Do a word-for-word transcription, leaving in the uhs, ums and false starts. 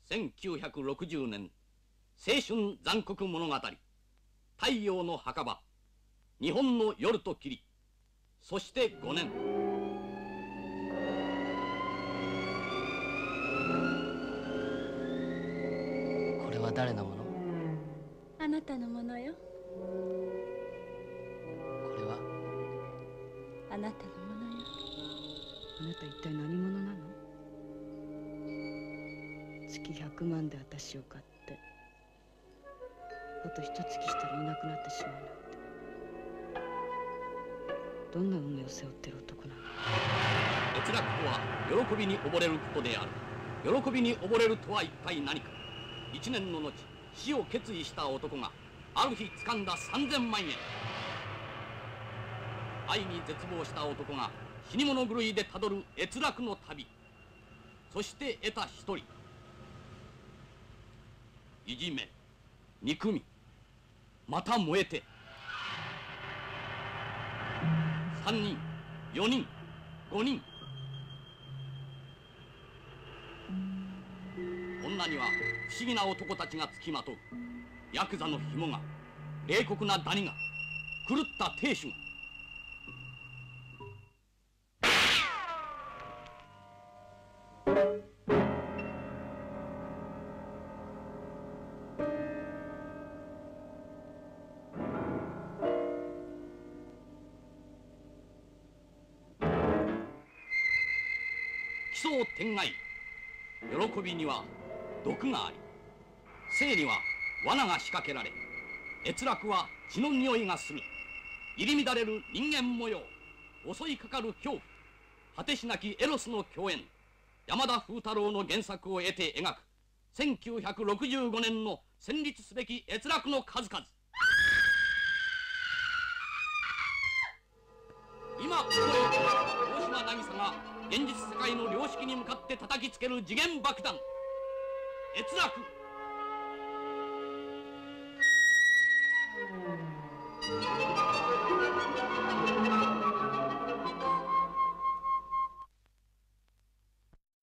せんきゅうひゃくろくじゅうねん青春残酷物語太陽の墓場日本の夜と霧そしてごねんこれは誰のもの？ あなたのものよ。 これはあなたのものよ。 あなた一体何者なの？月ひゃくまんで私を買ってあと一月したらいなくなってしまうなんて、どんな運命を背負ってる男なの？ 閲楽とは喜びに溺れることである。喜びに溺れるとは一体何か。一年の後死を決意した男がある日掴んださんぜんまんえん。愛に絶望した男が死に物狂いでたどる閲楽の旅。そして得た一人。いじめ、憎み、また燃えて。三人、四人、五人。女には不思議な男たちがつきまとう。ヤクザの紐が、冷酷なダニが、狂った亭主が。奇想天外。喜びには毒があり、生には罠が仕掛けられ、閲楽は血の匂いがする。入り乱れる人間模様、襲いかかる恐怖、果てしなきエロスの共演。山田風太郎の原作を得て描くせんきゅうひゃくろくじゅうごねんの戦慄すべき閲楽の数々。今この世、大島渚が現実世界の良識に向かって叩きつける次元爆弾、閲楽。